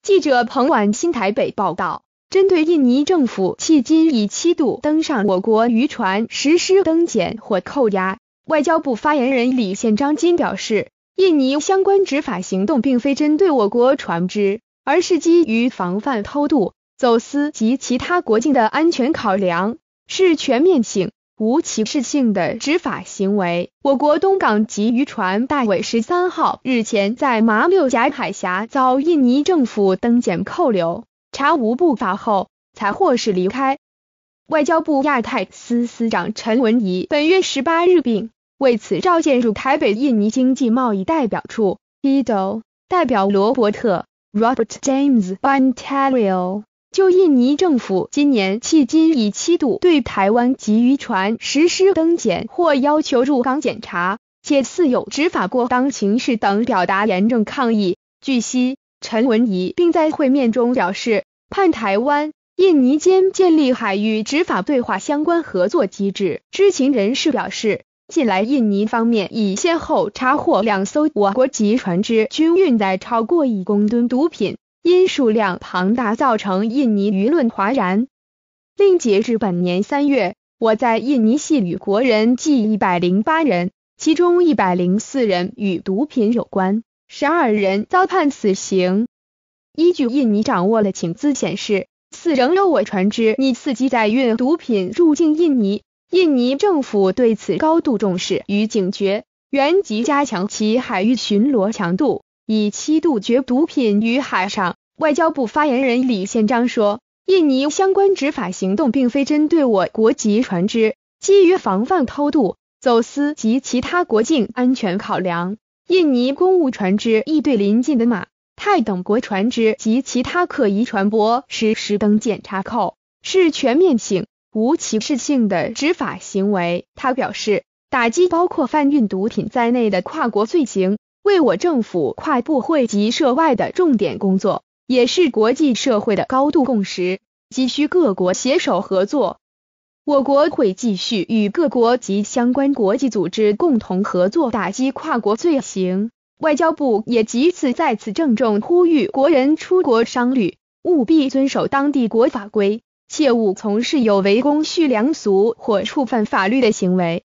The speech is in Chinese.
记者彭婉新台北报道，针对印尼政府迄今已7度登上我国渔船实施登检或扣押，外交部发言人李宪章今表示，印尼相关执法行动并非针对我国船只，而是基于防范偷渡、走私及其他国境的安全考量，是全面性、无歧视性的执法行为。我国东港籍渔船大伟13号日前在马六甲海峡遭印尼政府登检扣留，查无不法后才获释离开。外交部亚太司司长陈文仪本月18日并为此召见驻台北印尼经济贸易代表处 IDO 代表罗伯特 Robert James Ontario， 就印尼政府今年迄今已7度对台湾籍渔船实施登检或要求入港检查，且似有执法过当情事等表达严正抗议。据悉，陈文仪并在会面中表示，盼台湾、印尼间建立海域执法对话相关合作机制。知情人士表示，近来印尼方面已先后查获2艘我国籍船只，均运载超过1公吨毒品，因数量庞大造成印尼舆论哗然。另截至本年3月，我在印尼系与国人计108人，其中104人与毒品有关，12人遭判死刑。依据印尼掌握的情资显示，仍有我船只疑似机载运毒品入境印尼。印尼政府对此高度重视与警觉，原即加强其海域巡逻强度，以期杜绝毒品于海上。外交部发言人李宪章说，印尼相关执法行动并非针对我国籍船只，基于防范偷渡、走私及其他国境安全考量，印尼公务船只亦对邻近的马、泰等国船只及其他可疑船舶实施登检查扣，是全面性、无歧视性的执法行为。他表示，打击包括贩运毒品在内的跨国罪行，为我政府跨部会及涉外的重点工作，也是国际社会的高度共识，急需各国携手合作。我国会继续与各国及相关国际组织共同合作打击跨国罪行。外交部也藉此再次郑重呼吁国人出国商旅，务必遵守当地国法规，切勿从事有违公序良俗或触犯法律的行为。